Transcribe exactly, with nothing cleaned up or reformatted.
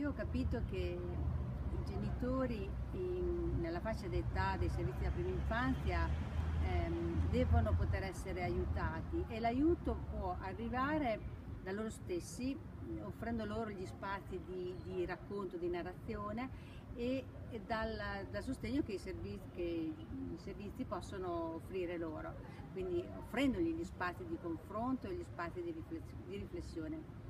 ho capito che i genitori in- nella fascia d'età dei servizi della prima infanzia ehm, devono poter essere aiutati, e l'aiuto può arrivare da loro stessi, offrendo loro gli spazi di, di racconto, di narrazione, e, e dal, dal sostegno che i, servizi, che i servizi possono offrire loro, quindi offrendogli gli spazi di confronto e gli spazi di riflessione. Di riflessione.